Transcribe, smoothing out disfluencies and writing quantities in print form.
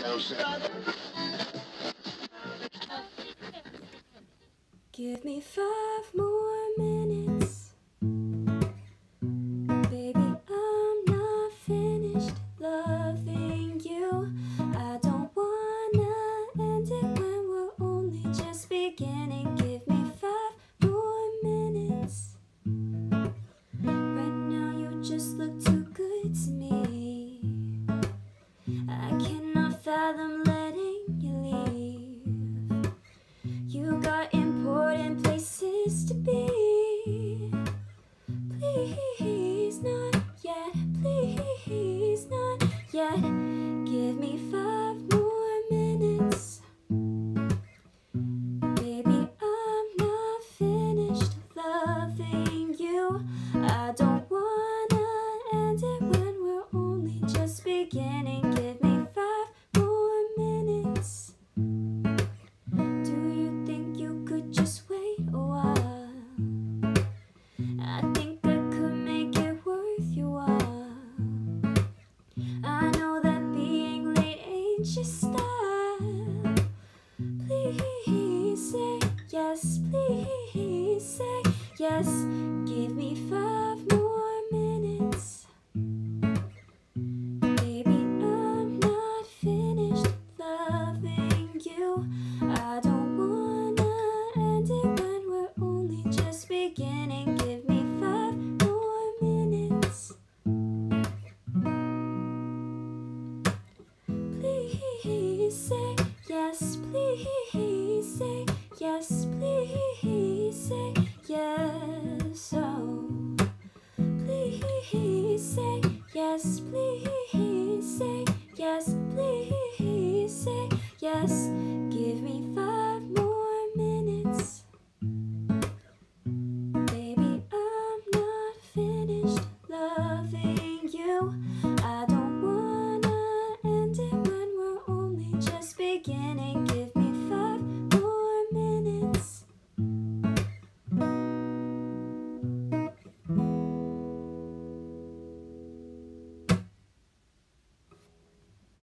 Give me 5 more minutes. Baby, I'm not finished loving you. I don't wanna end it when we're only just beginning. Give me 5 more minutes. Right now you just look too good to me. I cannot fathom letting you leave. You got important places to be. Please, not yet. Please, not yet. Give me 5 more minutes. Baby, I'm not finished loving you. I don't wanna end it when we're only just beginning. Give me 5 more minutes. Do you think you could just wait a while? I think I could make it worth your while. I know that being late ain't your style. Please say yes, please say yes. Give me 5 more minutes. Baby, I'm not finished loving you. I don't wanna end it when we're only just beginning. Give me 5 more minutes. Please say yes, please say yes, please say yes. Oh, please say yes, please say yes, please say yes. Give me 5 more minutes. Baby, I'm not finished loving you. I don't wanna end it when we're only just beginning.